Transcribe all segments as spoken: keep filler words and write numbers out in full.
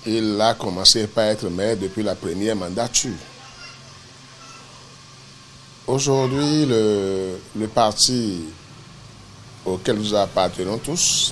Il a commencé par être maire depuis la première mandature. Aujourd'hui, le, le parti auquel nous appartenons tous,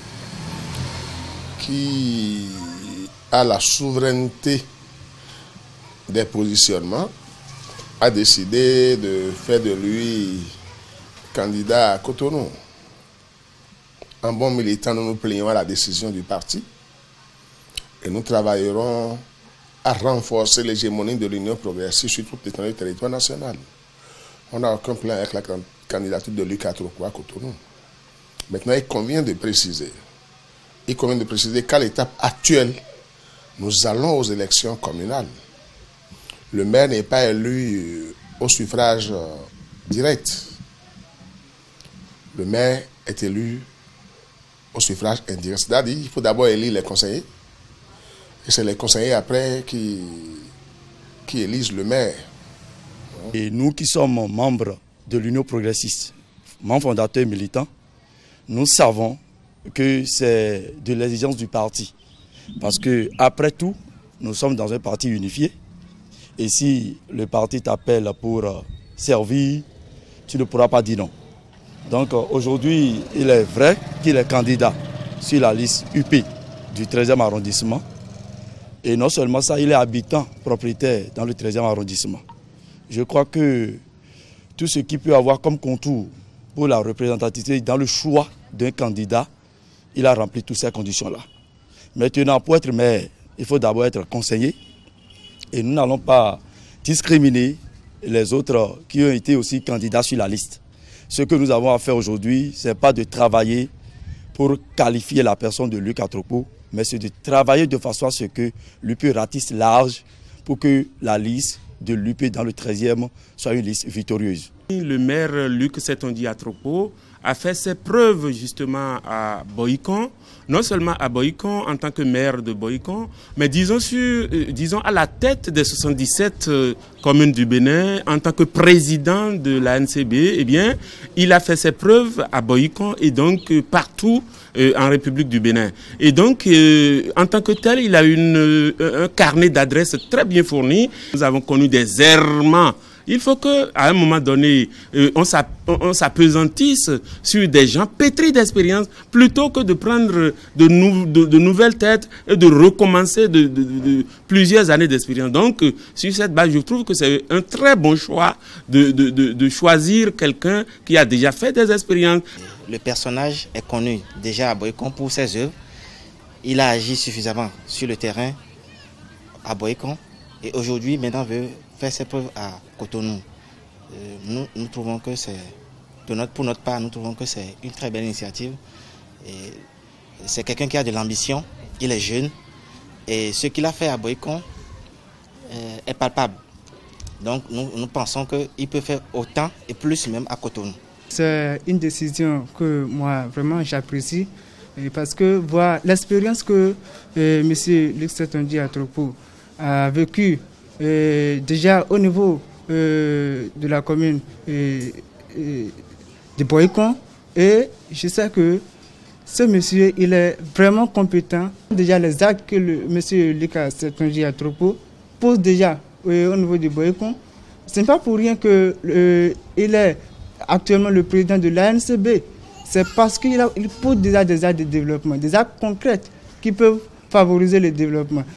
qui a la souveraineté des positionnements, a décidé de faire de lui candidat à Cotonou. En bon militant, nous nous plaignons à la décision du parti et nous travaillerons à renforcer l'hégémonie de l'Union progressiste sur toute l'étendue du territoire national. On n'a aucun plan avec la candidature de Luc Atroko à Cotonou. Maintenant, il convient de préciser, il convient de préciser qu'à l'étape actuelle, nous allons aux élections communales. Le maire n'est pas élu au suffrage direct. Le maire est élu au suffrage indirect. C'est-à-dire qu'il faut d'abord élire les conseillers. Et c'est les conseillers après qui, qui élisent le maire. Et nous qui sommes membres de l'Union progressiste, membres fondateurs militants, nous savons que c'est de l'exigence du parti. Parce que après tout, nous sommes dans un parti unifié. Et si le parti t'appelle pour servir, tu ne pourras pas dire non. Donc aujourd'hui, il est vrai qu'il est candidat sur la liste U P du treizième arrondissement. Et non seulement ça, il est habitant propriétaire dans le treizième arrondissement. Je crois que tout ce qui peut avoir comme contour pour la représentativité dans le choix d'un candidat, il a rempli toutes ces conditions-là. Maintenant, pour être maire, il faut d'abord être conseiller. Et nous n'allons pas discriminer les autres qui ont été aussi candidats sur la liste. Ce que nous avons à faire aujourd'hui, ce n'est pas de travailler pour qualifier la personne de Luc Atroko, mais c'est de travailler de façon à ce que l'U P ratisse large pour que la liste de l'U P dans le treizième soit une liste victorieuse. Le maire Luc Setonji Atroko a fait ses preuves justement à Boïcon, non seulement à Boïcon en tant que maire de Boïcon, mais disons, sur, euh, disons à la tête des soixante-dix-sept euh, communes du Bénin, en tant que président de la N C B, eh bien, il a fait ses preuves à Boïcon et donc euh, partout euh, en République du Bénin. Et donc, euh, en tant que tel, il a une, euh, un carnet d'adresses très bien fourni. Nous avons connu des errements. Il faut qu'à un moment donné, euh, on s'apesantisse sur des gens pétris d'expérience plutôt que de prendre de, nou de, de nouvelles têtes et de recommencer de, de, de, de plusieurs années d'expérience. Donc, euh, sur cette base, je trouve que c'est un très bon choix de, de, de, de choisir quelqu'un qui a déjà fait des expériences. Le personnage est connu déjà à Boïcon pour ses œuvres. Il a agi suffisamment sur le terrain à Boïcon et aujourd'hui, maintenant, veut faire ses preuves à Cotonou. Euh, nous, nous trouvons que c'est, notre, pour notre part, nous trouvons que c'est une très belle initiative. C'est quelqu'un qui a de l'ambition, il est jeune, et ce qu'il a fait à Boïcon euh, est palpable. Donc nous, nous pensons qu'il peut faire autant et plus même à Cotonou. C'est une décision que moi, vraiment, j'apprécie, parce que voir l'expérience que euh, M. Luc Setonji Atroko a vécue Euh, déjà au niveau euh, de la commune euh, euh, de Boïcon, et je sais que ce monsieur il est vraiment compétent. Déjà les actes que le monsieur Luc Setonji Atroko pose déjà euh, au niveau de Boïcon, ce n'est pas pour rien qu'il euh, est actuellement le président de l'A N C B. C'est parce qu'il il pose déjà des actes de développement, des actes concrets qui peuvent favoriser le développement.